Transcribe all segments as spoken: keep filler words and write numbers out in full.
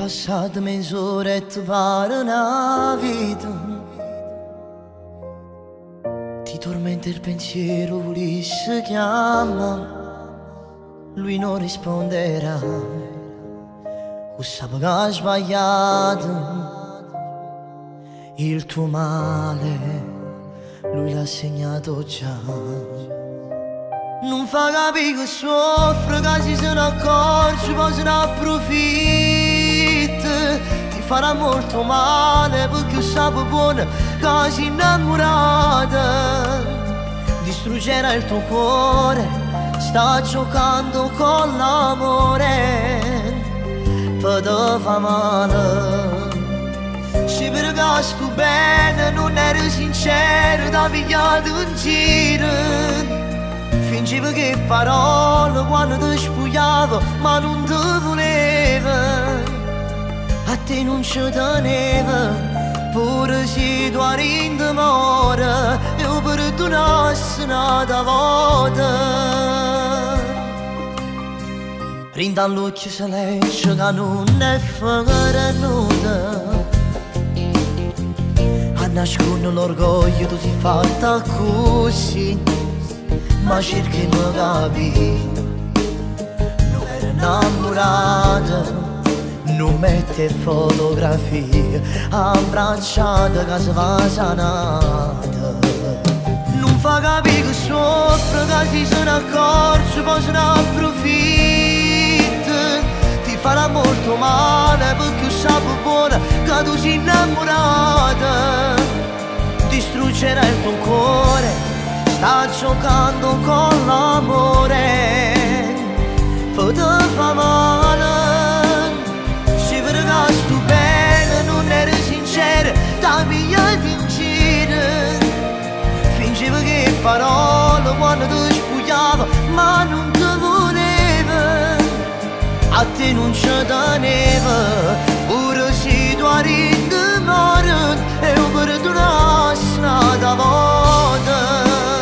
passate mezz'ora e ti pare una vita. Ti tormenta il pensiero, volessi chiama, lui non risponderà. O sape che ha sbagliato il tuo male, lui l'ha segnato già. Non fa capire che soffre, che si se ne accorge, poi se ne approfitta. Ti farà molto male perché sape buona che sei innamorata. Distruggerà il tuo cuore, sta giocando con l'amore, per te fa male. Se per che sto bene non eri sincero, da pigliato in giro. Fingevo che parole quando ti spogliavo, ma non ti voleva. A te non ci teneva, pure se tu eri in demora, io perdonassi un'altra volta. Rinda all'occhio se legge che non è fare nuda. A nascondere l'orgoglio tu sei fatta così, ma cerchi di capire. Non ero innamorata, non mette fotografie, abbracciata che si va sanata. Non fa capire che soffre, che si se ne accorge, poi se ne approfitta. Ti farà molto male perché sape buona che tu sei innamorata. Distruggerà il tuo cuore, sta giocando con l'amore, poi te fa male. Se per che sto bene non eri sincera, da pigliati in giro. Fingevo che parole quando ti spogliavo, ma non ti voleva. A te non ci teneva, pure se tu eri in demora, e io perdonassi un'altra volta.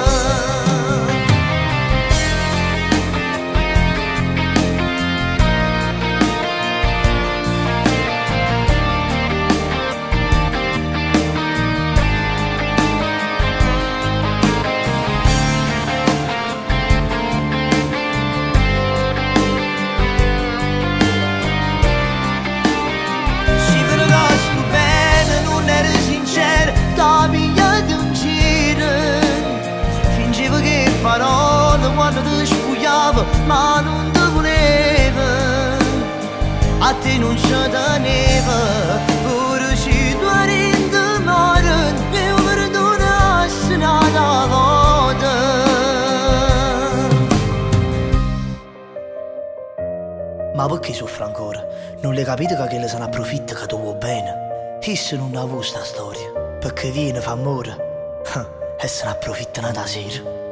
Parole quando ti spogliavo, ma non ti voleva. A te non ci teneva, pure se tu eri in demora, io perdonassi un'altra volta. Ma perché soffre ancora? Non le capite che quelli se ne approfitta che tu vuoi bene? Issa non ha avuto sta storia, perché viene, fa amore e se ne approfittano da sera.